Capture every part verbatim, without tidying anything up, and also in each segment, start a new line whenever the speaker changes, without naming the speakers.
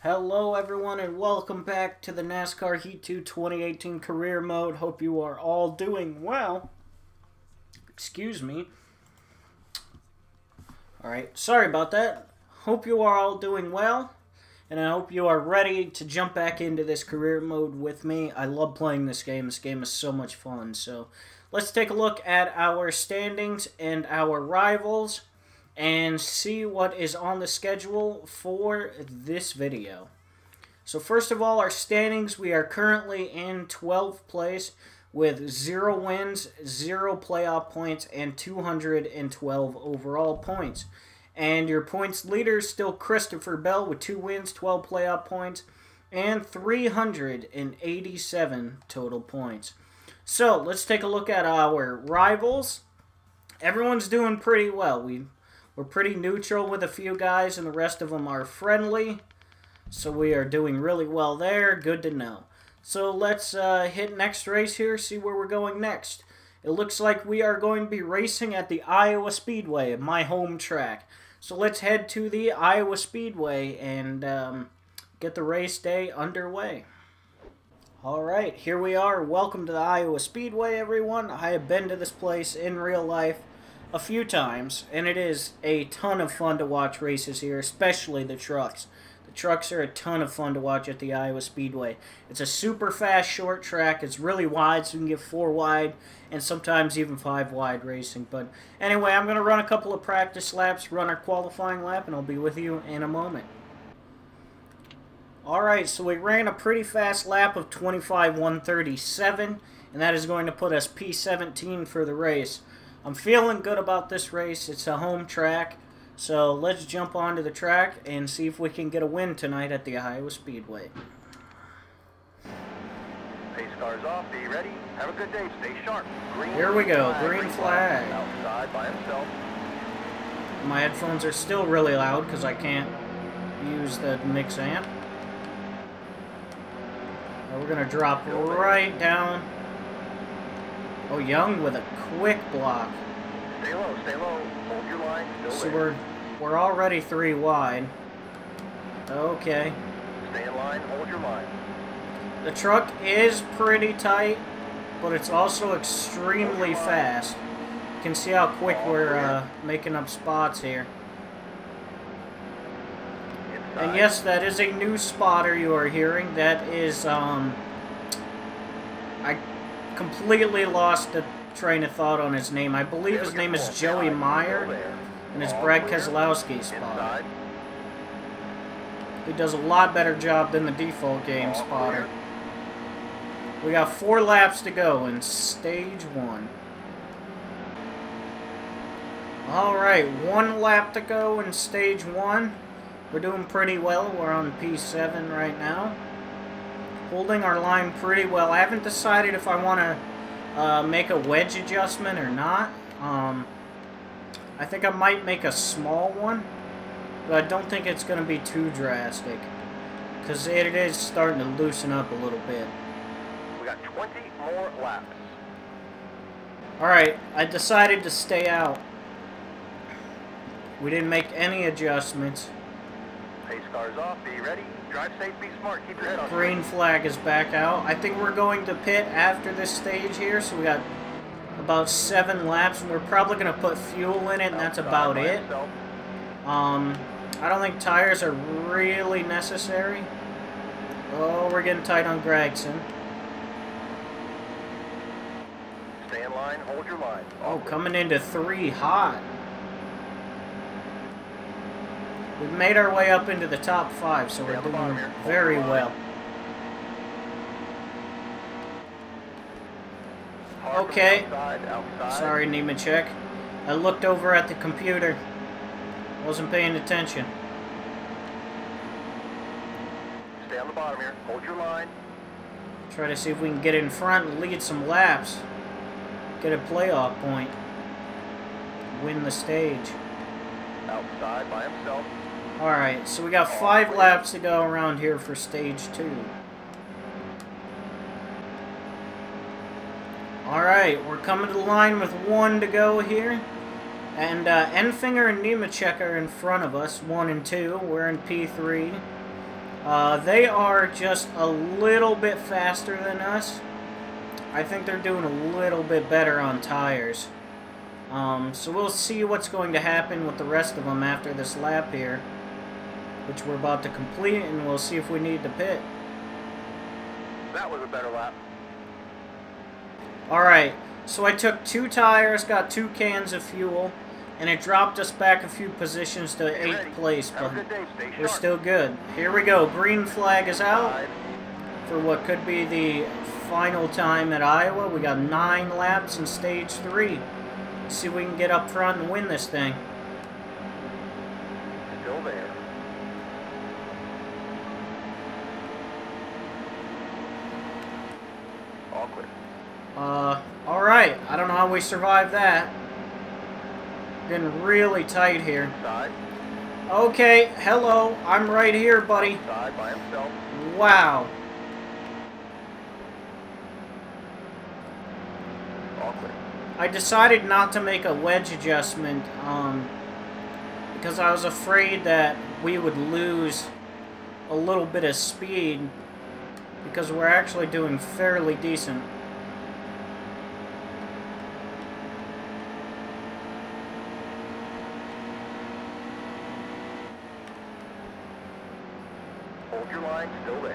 Hello everyone and welcome back to the NASCAR Heat two twenty eighteen career mode. Hope you are all doing well. Excuse me. Alright, sorry about that. Hope you are all doing well. And I hope you are ready to jump back into this career mode with me. I love playing this game. This game is so much fun. So let's take a look at our standings and our rivals and see what is on the schedule for this video. So first of all, our standings, we are currently in twelfth place with zero wins, zero playoff points, and two hundred twelve overall points. And your points leader is still Christopher Bell with two wins, twelve playoff points, and three hundred eighty-seven total points. So let's take a look at our rivals. Everyone's doing pretty well. We We're pretty neutral with a few guys, and the rest of them are friendly. So we are doing really well there. Good to know. So let's uh, hit next race here, see where we're going next. It looks like we are going to be racing at the Iowa Speedway, my home track. So let's head to the Iowa Speedway and um, get the race day underway. Alright, here we are. Welcome to the Iowa Speedway, everyone. I have been to this place in real life a few times, and it is a ton of fun to watch races here, especially the trucks. The trucks are a ton of fun to watch at the Iowa Speedway. It's a super fast, short track. It's really wide, so you can get four wide and sometimes even five wide racing. But anyway, I'm going to run a couple of practice laps, run our qualifying lap, and I'll be with you in a moment. Alright, so we ran a pretty fast lap of twenty-five one thirty-seven, and that is going to put us P seventeen for the race. I'm feeling good about this race. It's a home track. So let's jump onto the track and see if we can get a win tonight at the Iowa Speedway.
Pace cars off. Be ready. Have a good day. Stay sharp. Green
Here we go.
flag.
Green flag.
Outside by himself.
My headphones are still really loud because I can't use the mix amp. Now we're going to drop right down. Oh, Young with a quick block.
Stay low, stay low. Hold your line. Still
So
there.
we're, we're already three wide. Okay.
Stay in line. Hold your line.
The truck is pretty tight, but it's also extremely fast. You can see how quick we're uh, making up spots here.
Inside.
And yes, that is a new spotter you are hearing. That is, um... I completely lost the train of thought on his name. I believe his name is Joey Meyer, and it's Brad Keselowski's spotter.
Inside.
He does a lot better job than the default game spotter. We got four laps to go in stage one. Alright, one lap to go in stage one. We're doing pretty well. We're on P seven right now. Holding our line pretty well. I haven't decided if I want to uh, make a wedge adjustment or not. Um, I think I might make a small one, but I don't think it's going to be too drastic because it is starting to loosen up a little bit.
We got twenty more laps.
Alright, I decided to stay out. We didn't make any adjustments.
Pace cars off. Be ready. Drive safe. Be smart. Keep your head on.
Green flag is back out. I think we're going to pit after this stage here, so we got about seven laps, and we're probably going to put fuel in it, and that's about it. Um, I don't think tires are really necessary. Oh, we're getting tight on Gregson.
Stay in line. Hold your line.
Oh, coming into three hot. We've made our way up into the top five, so we're doing very well. Okay.
Outside, outside.
Sorry, Nemechek. I looked over at the computer. Wasn't paying attention.
Stay on the bottom here. Hold your line.
Try to see if we can get in front and lead some laps. Get a playoff point. Win the stage.
Outside by himself.
Alright, so we got five laps to go around here for stage two. Alright, we're coming to the line with one to go here. And uh, Enfinger and Nemechek are in front of us, one and two. We're in P three. Uh, they are just a little bit faster than us. I think they're doing a little bit better on tires. Um, so we'll see what's going to happen with the rest of them after this lap here, which we're about to complete, and we'll see if we need to pit.
That was a better lap.
Alright, so I took two tires, got two cans of fuel, and it dropped us back a few positions to eighth
ready.
place,
Have a
but
good day. Stay
we're
sharp.
still good. Here we go. Green flag is out
Five.
for what could be the final time at Iowa. We got nine laps in stage three. Let's see if we can get up front and win this thing.
Still there. All clear.
Uh, alright. I don't know how we survived that. Getting really tight here.
Side.
Okay, hello. I'm right here, buddy.
Side by himself.
Wow.
All clear.
I decided not to make a wedge adjustment um, because I was afraid that we would lose a little bit of speed because we're actually doing fairly decent.
Hold your line. Still there.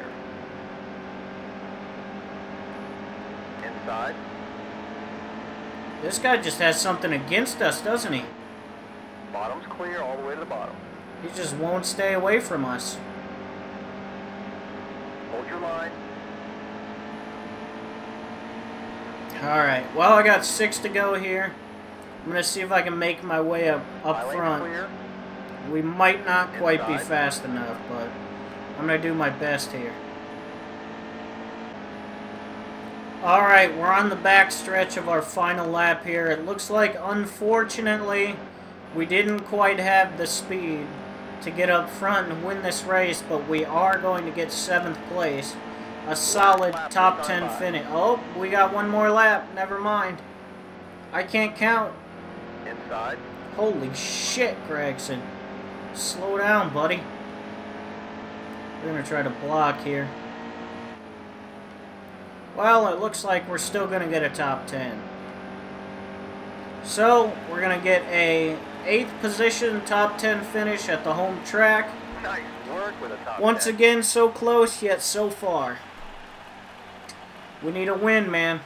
Inside.
This guy just has something against us, doesn't he?
Bottom's clear all the way to the bottom.
He just won't stay away from us.
Hold your line.
Alright, well, I got six to go here. I'm going to see if I can make my way up, up
Highway
front.
clear.
We might not quite be
Inside.
fast enough, but I'm going to do my best here. Alright, we're on the back stretch of our final lap here. It looks like, unfortunately, we didn't quite have the speed to get up front and win this race, but we are going to get seventh place. A solid top ten finish. Oh, we got one more lap. Never mind. I can't count.
Inside.
Holy shit, Gregson. Slow down, buddy. We're going to try to block here. Well, it looks like we're still going to get a top ten. So, we're going to get a eighth position, top ten finish at the home track.
Nice work with a top
Once
ten.
again, so close, yet so far. We need a win, man.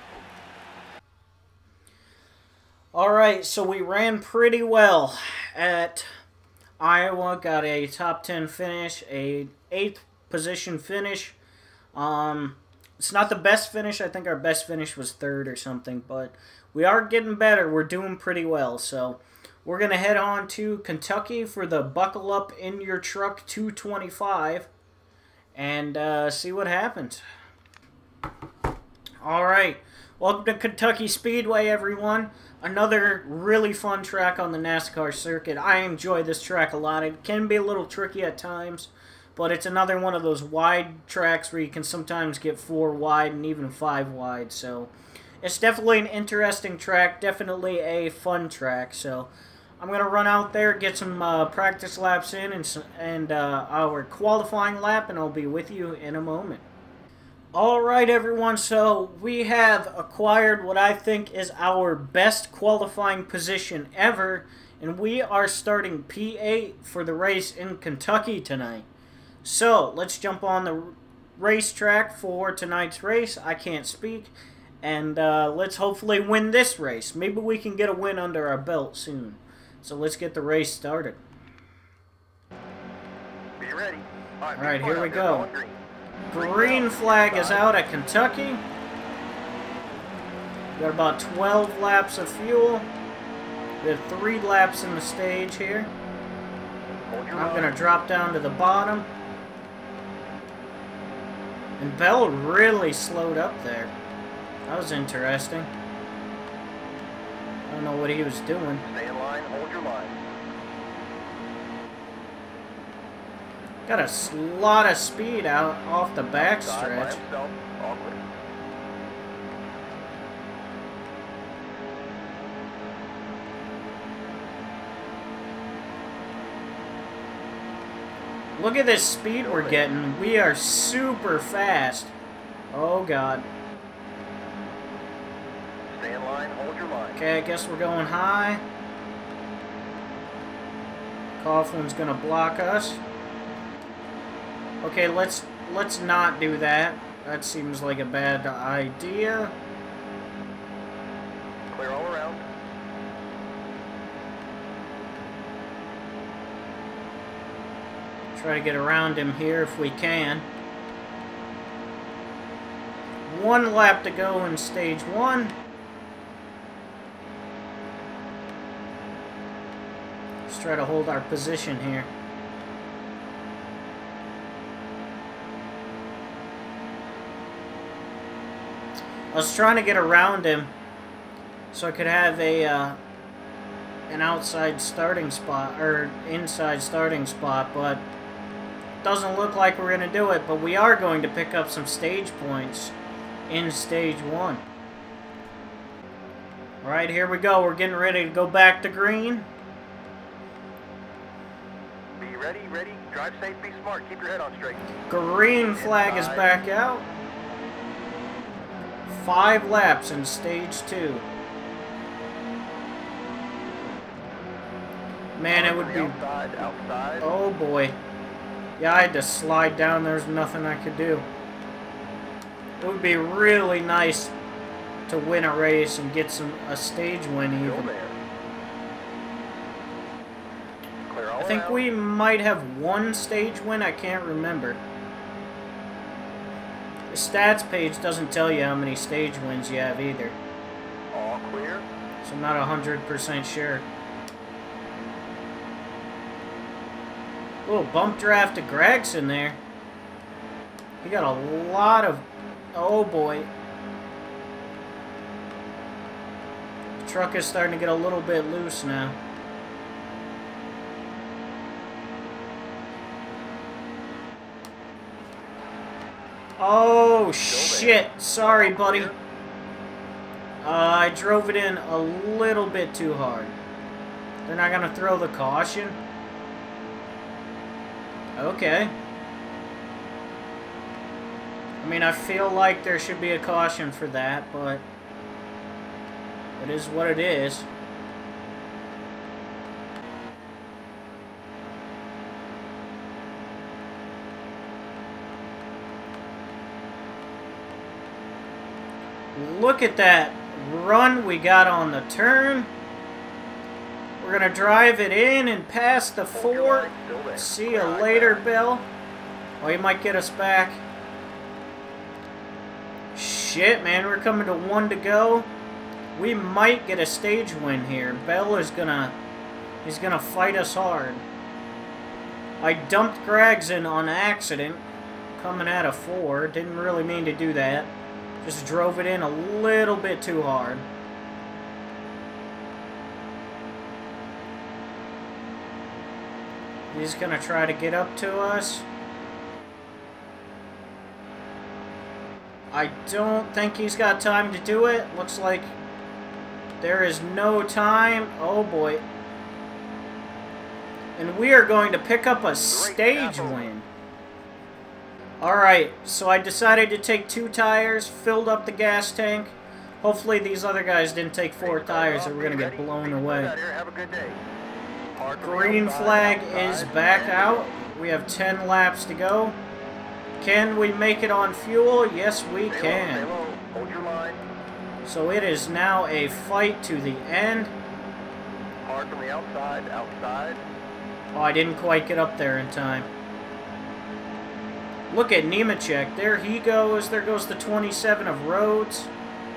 Alright, so we ran pretty well at Iowa. Got a top ten finish, a eighth position finish. Um... It's not the best finish. I think our best finish was third or something, but we are getting better. We're doing pretty well. So we're going to head on to Kentucky for the Buckle Up in Your Truck two twenty-five and uh, see what happens. All right. Welcome to Kentucky Speedway, everyone. Another really fun track on the NASCAR circuit. I enjoy this track a lot. It can be a little tricky at times, but it's another one of those wide tracks where you can sometimes get four wide and even five wide. So it's definitely an interesting track, definitely a fun track. So I'm going to run out there, get some uh, practice laps in and, some, and uh, our qualifying lap, and I'll be with you in a moment. Alright everyone, so we have acquired what I think is our best qualifying position ever, and we are starting P eight for the race in Kentucky tonight. So, let's jump on the racetrack for tonight's race. I can't speak. And uh, let's hopefully win this race. Maybe we can get a win under our belt soon. So let's get the race started.
Be ready. All right,
All right,
big
here
point
we
out there,
go.
going green.
Green flag is out at Kentucky. Got about twelve laps of fuel. We have three laps in the stage here.
Hold your
I'm
line.
going to drop down to the bottom. And Bell really slowed up there. That was interesting. I don't know what he was doing.
Stay in line. Hold your line.
Got a lot of speed out off the
Side by
backstretch.
himself. All clear.
Look at this speed we're getting. We are super fast. Oh, God.
Stay in line, hold your line.
Okay, I guess we're going high. Coughlin's gonna block us. Okay, let's let's not do that. That seems like a bad idea.
Clear all around.
Try to get around him here if we can. One lap to go in stage one. Let's try to hold our position here. I was trying to get around him so I could have a uh, an outside starting spot or inside starting spot, but doesn't look like we're going to do it. But we are going to pick up some stage points in stage one. All right, here we go. We're getting ready to go back to green.
Be ready, ready. Drive safe, be smart. Keep your head on straight.
Green flag is back out. Five laps in stage two. Man, it would be...
Outside, outside.
Oh, boy. Yeah, I had to slide down. There's nothing I could do. It would be really nice to win a race and get some a stage win even. I think we might have one stage win. I can't remember. The stats page doesn't tell you how many stage wins you have either.
All clear.
So I'm not one hundred percent sure. Little bump draft to Gregson there. He got a lot of... Oh, boy. The truck is starting to get a little bit loose now. Oh, shit. Sorry, buddy. Uh, I drove it in a little bit too hard. They're not going to throw the caution? Okay. I mean, I feel like there should be a caution for that, but it is what it is. Look at that run we got on the turn. We're going to drive it in and pass the four. See you later, Bill. Oh, he might get us back. Shit, man. We're coming to one to go. We might get a stage win here. Bell is going to... He's going to fight us hard. I dumped Gregson on accident. Coming out of four. Didn't really mean to do that. Just drove it in a little bit too hard. He's going to try to get up to us. I don't think he's got time to do it. Looks like there is no time. Oh, boy. And we are going to pick up a stage win. Alright, so I decided to take two tires, filled up the gas tank. Hopefully these other guys didn't take four tires or we're going to get blown away.
Have a good day.
Green flag is back out. We have ten laps to go. Can we make it on fuel? Yes, we can.
Hold your line.
So it is now a fight to the end.
Hard from the outside, outside.
Oh, I didn't quite get up there in time. Look at Nemechek. There he goes. There goes the twenty-seven of Rhodes.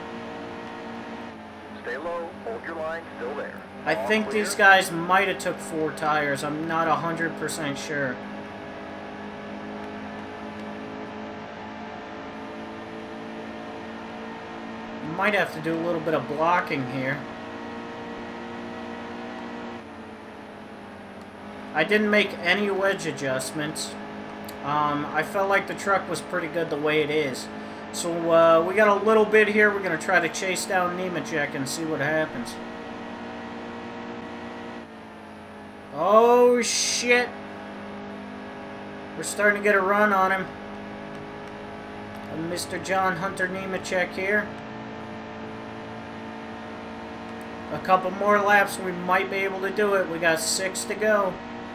Stay low. Hold your line. Still there.
I think these guys might have took four tires. I'm not one hundred percent sure. Might have to do a little bit of blocking here. I didn't make any wedge adjustments. Um, I felt like the truck was pretty good the way it is. So uh, we got a little bit here. We're going to try to chase down Nemechek and see what happens. Oh, shit. We're starting to get a run on him. Mister John Hunter Nemechek here. A couple more laps, we might be able to do it. We got six to go.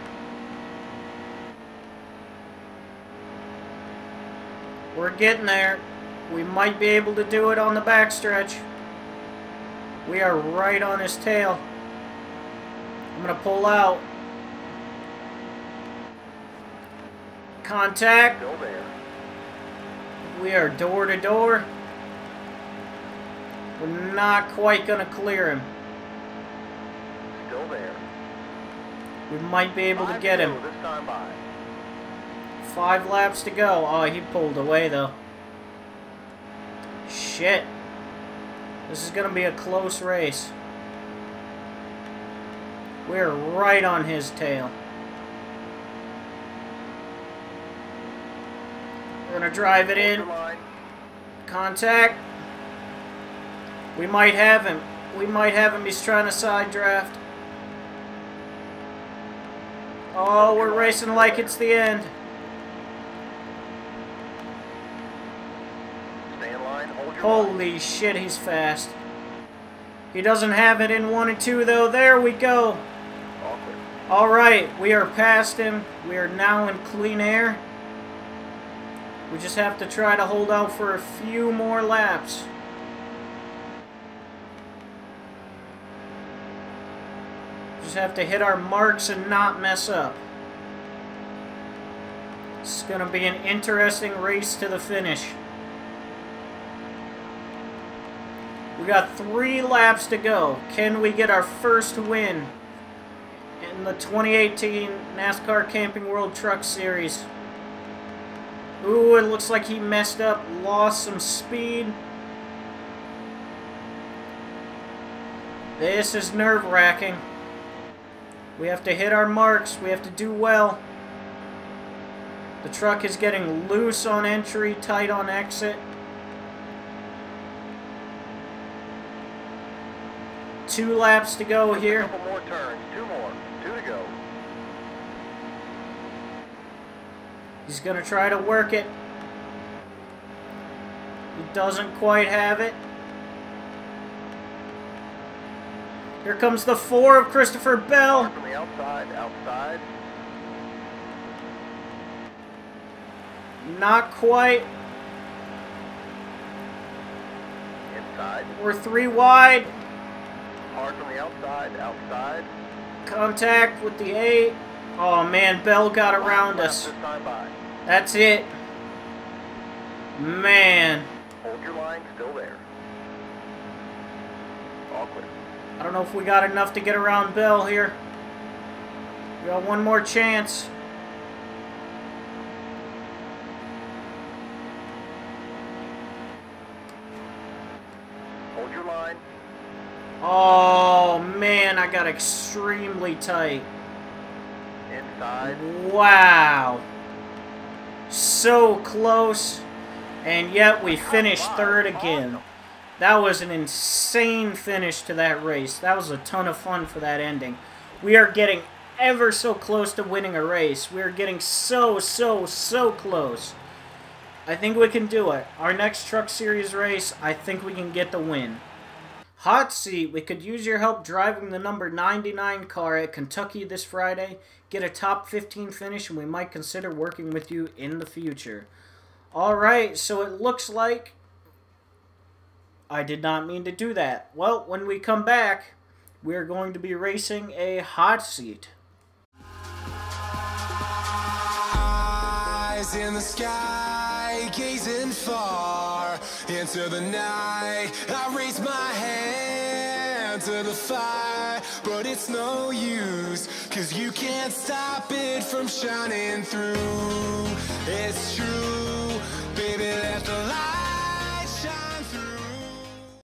We're getting there. We might be able to do it on the backstretch. We are right on his tail. I'm going to pull out. Contact.
Still there.
We are door to door. We're not quite going to clear him.
Still there.
We might be able to
Five
get
to
him.
go This time by.
Five laps to go. Oh, he pulled away, though. Shit. This is going to be a close race. We're right on his tail. We're going to drive it in. Contact. We might have him. We might have him. He's trying to side draft. Oh, we're racing like it's the end.
Stay in line. Hold your
Holy shit, he's fast. He doesn't have it in one and two, though. There we go.
All clear.
All right, we are past him. We are now in clean air. We just have to try to hold out for a few more laps. Just have to hit our marks and not mess up. It's going to be an interesting race to the finish. We got three laps to go. Can we get our first win in the twenty eighteen NASCAR Camping World Truck Series? Ooh, it looks like he messed up, lost some speed. This is nerve-wracking. We have to hit our marks. We have to do well. The truck is getting loose on entry, tight on exit. Two laps to go here.
A couple more turns. Two more. Two to go.
He's going to try to work it. He doesn't quite have it. Here comes the four of Christopher Bell.
From the outside. Outside.
Not quite.
Inside.
We're three wide.
Hard from the outside. Outside.
Contact with the eight. Oh man, Bell got around us.
This time by.
That's it. Man.
Hold your line. Still there. All clear.
I don't know if we got enough to get around Bell here. We got one more chance.
Hold your line.
Oh man, I got extremely tight.
Inside.
Wow. So close. And yet we finished third again. That was an insane finish to that race. That was a ton of fun for that ending. We are getting ever so close to winning a race. We are getting so, so, so close. I think we can do it. Our next Truck Series race, I think we can get the win. Hot Seat, we could use your help driving the number ninety-nine car at Kentucky this Friday. Get a top fifteen finish, and we might consider working with you in the future. Alright, so it looks like I did not mean to do that. Well, when we come back, we're going to be racing a Hot Seat.
Eyes in the sky, gazing far into the night. I raise my hand to the fire, but it's no use, 'cause you can't stop it from shining through. It's true, baby, let the light